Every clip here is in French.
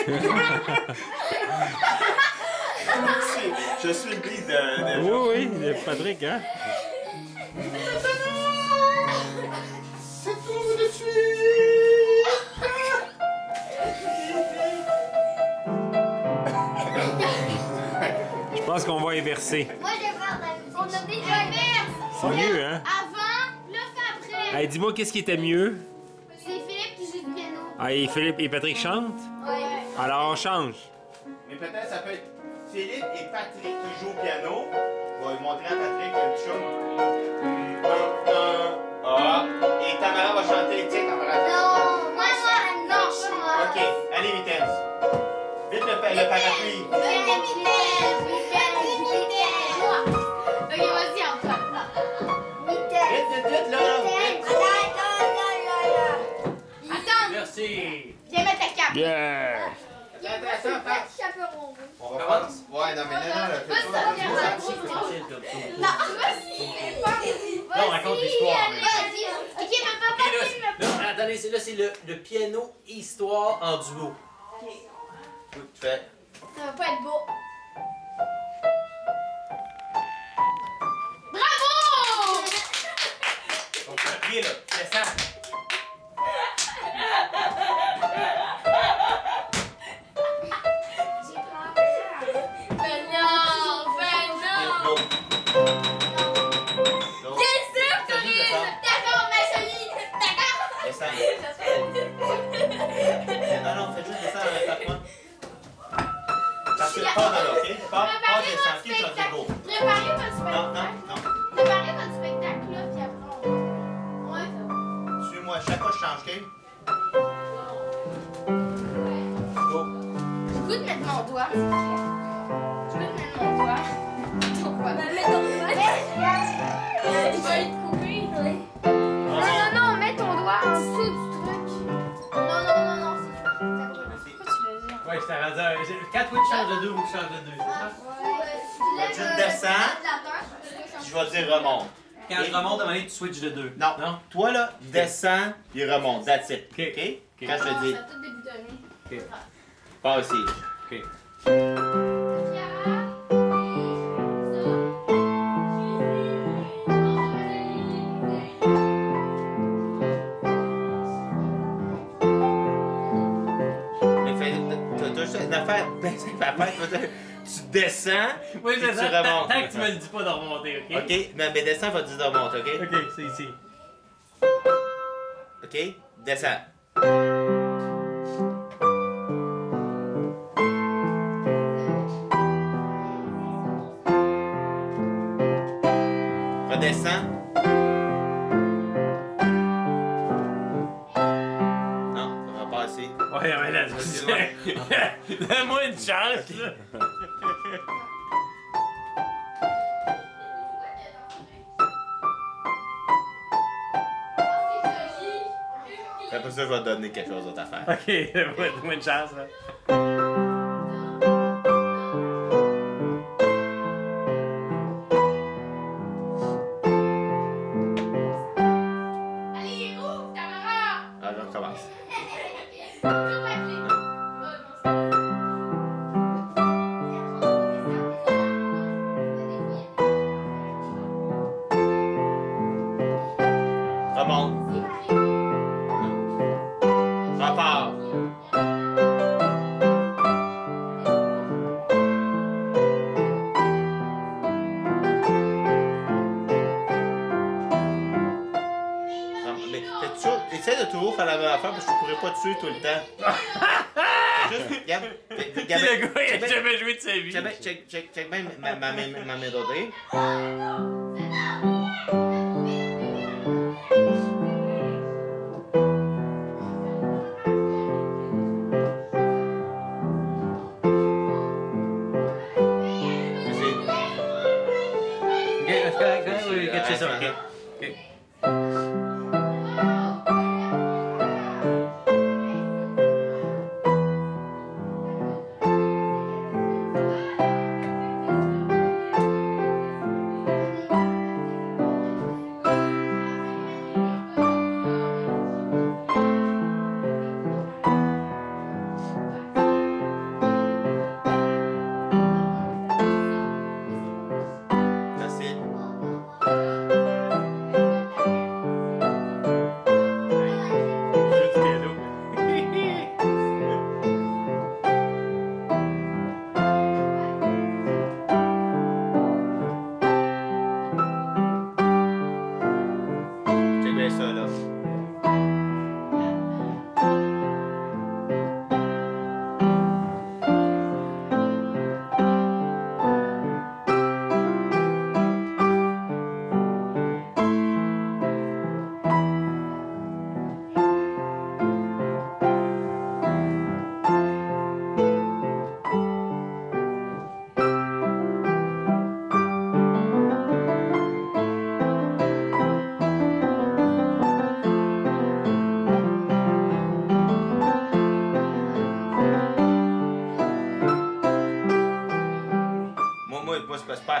Je suis le beat de Oui, oui, Patrick, hein? C'est tout de suite! Je pense qu'on va inverser. Moi, je vais faire la... On a déjà inverse. C'est mieux, hein? Avant, là, fait après. Hey, dis-moi, qu'est-ce qui était mieux? C'est Philippe qui joue du piano. Ah, et Philippe et Patrick chantent? Ouais. Alors, on change. Mais peut-être ça peut être Philippe et Patrick qui jouent au piano. Je vais montrer à Patrick une chose. Ah. Et Tamara va chanter. Tiens, Tamara. Non, moi, non. Ok, allez, vitesse. Vite le parapluie. Ok, vas-y, Antoine. Vite, là. Attends, Merci. viens mettre ta cape. Yeah! Chaperon. On va faire. Ouais, non, mais non, Vas-y, ça va bien. Non, vas-y. Non, on raconte l'histoire, mais- Vas-y. Ok, mais papa, Ok, là, attendez, là, c'est le piano histoire en duo. Tu fais. ça va pas être beau. Bravo! On fait pied, là. Descends. Ben non, ben non. Bien sûr, Corinne. D'accord, ma chérie. D'accord. Descends. Non, fais juste descendre avec ta pointe. Parce que pas de là, ok? Pas descendre, qui change de go. Préparez votre Non, spectacle. non. Préparez votre spectacle, là, puis après on... Ouais, ça va. Suis-moi, chaque fois je change, ok? Go. J'ai le goût de mettre mon doigt. J'ai le goût de mettre mon doigt. Ton doigt. Mets ton doigt. Tu vas être coupé. Non, non, non, mets ton doigt en dessous du truc. Non, non, non, non, c'est ça. Merci. Pourquoi tu le dis? Ouais, je t'avais dit. Quand toi tu changes de deux, vous changez de deux, c'est ça? Tu descends. Je vais dire remonte. Quand je remonte, à un moment donné, tu switches de deux. Non, Non? toi là, descends, il remonte. That's it. Ok. Ok? Ok. Quand je te dis, Ça a tout déboutonné. Ok. pas aussi. Ok. Mais fais, t'as juste une affaire, ben simple à faire, tu descends, Oui, puis c'est tu ça. remontes. Tant que tu me le dis pas de remonter, ok? Ok, mais descends, va te dire de remonter, ok? Ok, c'est ici. Ok? Descends. Redescends. Non, ça va pas assez. Ouais, mais là, donne-moi une chance, là. Après ça, je vais te donner quelque chose d'autre à faire. Ok, donne-moi une chance, là. Allez, ouvre, Tamara! Alors, on recommence. Ouvre la clé. Remonte. Repars. Mais essaie de toujours faire la même affaire parce que je pourrais pas te tuer tout le temps. Juste, regarde. Tu sais, le gars, il a jamais joué de sa vie. Check bien ma mélodie. Ok, est-ce que oui, c'est ça, ok. Ok.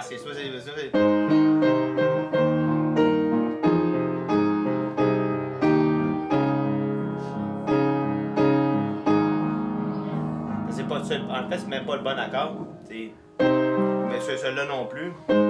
c'est ça, c'est ça. C'est pas ça. En fait, c'est même pas le bon accord. Mais c'est celui-là non plus.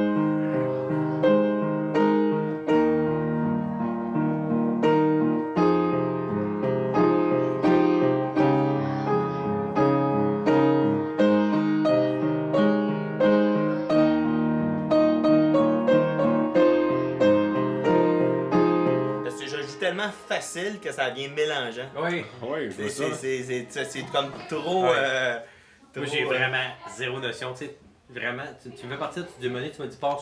Tellement facile que ça devient mélangeant. Oui. Oui, C'est comme trop. Moi, j'ai vraiment zéro notion. Tu sais, vraiment, tu me fais partir du démonie, tu m'as dit passe